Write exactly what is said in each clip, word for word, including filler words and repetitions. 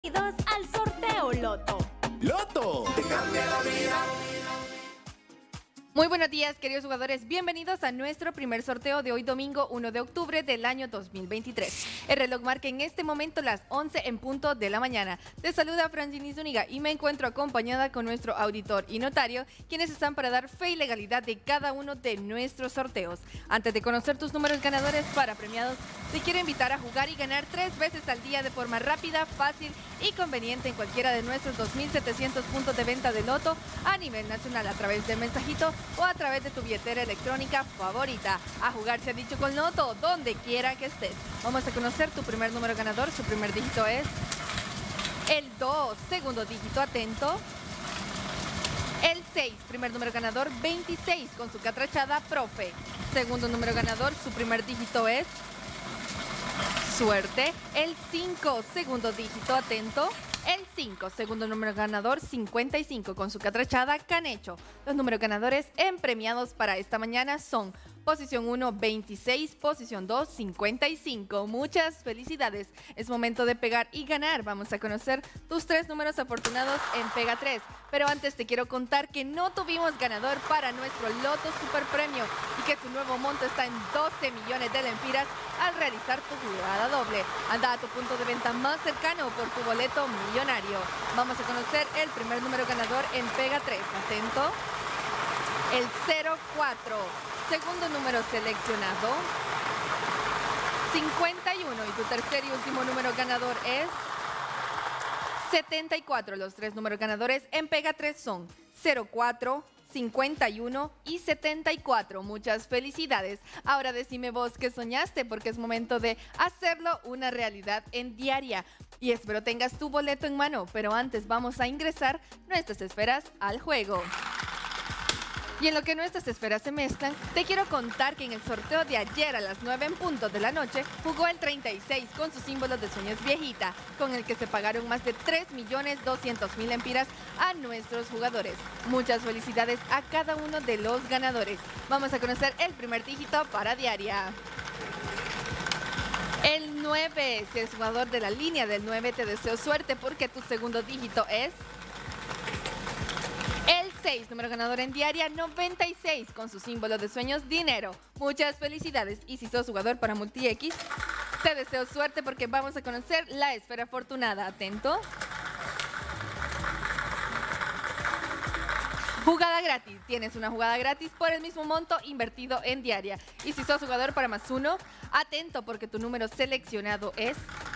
Bienvenidos al sorteo Loto. ¡Loto! ¡Te cambia la vida! Muy buenos días, queridos jugadores. Bienvenidos a nuestro primer sorteo de hoy domingo uno de octubre del año dos mil veintitrés. El reloj marca en este momento las once en punto de la mañana. Te saluda Francini Zúñiga y me encuentro acompañada con nuestro auditor y notario, quienes están para dar fe y legalidad de cada uno de nuestros sorteos. Antes de conocer tus números ganadores para premiados, te quiero invitar a jugar y ganar tres veces al día de forma rápida, fácil y conveniente en cualquiera de nuestros dos mil setecientos puntos de venta de Loto a nivel nacional a través del mensajito o a través de tu billetera electrónica favorita. A jugar se ha dicho con Loto, donde quiera que estés. Vamos a conocer tu primer número ganador. Su primer dígito es el dos, segundo dígito, atento. El seis, primer número ganador, veintiséis con su catrachada, profe. Segundo número ganador, su primer dígito es suerte. El cinco, segundo dígito, atento. El cinco, segundo número ganador, cincuenta y cinco con su catrachada, canecho. Los números ganadores en premiados para esta mañana son posición uno, veintiséis, posición dos, cincuenta y cinco. Muchas felicidades. Es momento de pegar y ganar. Vamos a conocer tus tres números afortunados en Pega tres. Pero antes te quiero contar que no tuvimos ganador para nuestro Loto Super Premio y que su nuevo monto está en doce millones de lempiras al realizar tu jugada doble. Anda a tu punto de venta más cercano por tu boleto millonario. Vamos a conocer el primer número ganador en Pega tres. Atento. El cero cuatro. Segundo número seleccionado, cincuenta y uno. Y tu tercer y último número ganador es setenta y cuatro. Los tres números ganadores en Pega tres son cero cuatro, cincuenta y uno y setenta y cuatro. Muchas felicidades. Ahora decime vos qué soñaste, porque es momento de hacerlo una realidad en Diaria. Y espero tengas tu boleto en mano, pero antes vamos a ingresar nuestras esferas al juego. Y en lo que nuestras esferas se mezclan, te quiero contar que en el sorteo de ayer a las nueve en punto de la noche jugó el treinta y seis con sus símbolos de sueños viejita, con el que se pagaron más de tres millones doscientos mil lempiras a nuestros jugadores. Muchas felicidades a cada uno de los ganadores. Vamos a conocer el primer dígito para Diaria. El nueve, si eres jugador de la línea del nueve, te deseo suerte porque tu segundo dígito es seis, número ganador en Diaria, noventa y seis, con su símbolo de sueños, dinero. Muchas felicidades. Y si sos jugador para Multi-X, te deseo suerte porque vamos a conocer la esfera afortunada. Atento. Jugada gratis. Tienes una jugada gratis por el mismo monto invertido en Diaria. Y si sos jugador para más uno, atento porque tu número seleccionado es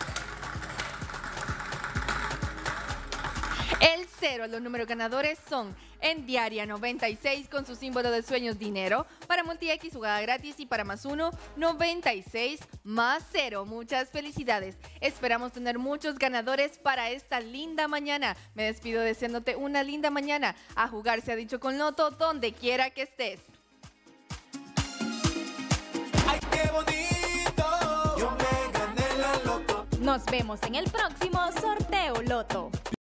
el cero. Los números ganadores son en Diaria noventa y seis con su símbolo de sueños, dinero. Para Multi-X, jugada gratis. Y para más uno, noventa y seis más cero. Muchas felicidades. Esperamos tener muchos ganadores para esta linda mañana. Me despido deseándote una linda mañana. A jugar se ha dicho con Loto, donde quiera que estés. ¡Ay, qué bonito! Yo me gané la Loto. Nos vemos en el próximo sorteo Loto.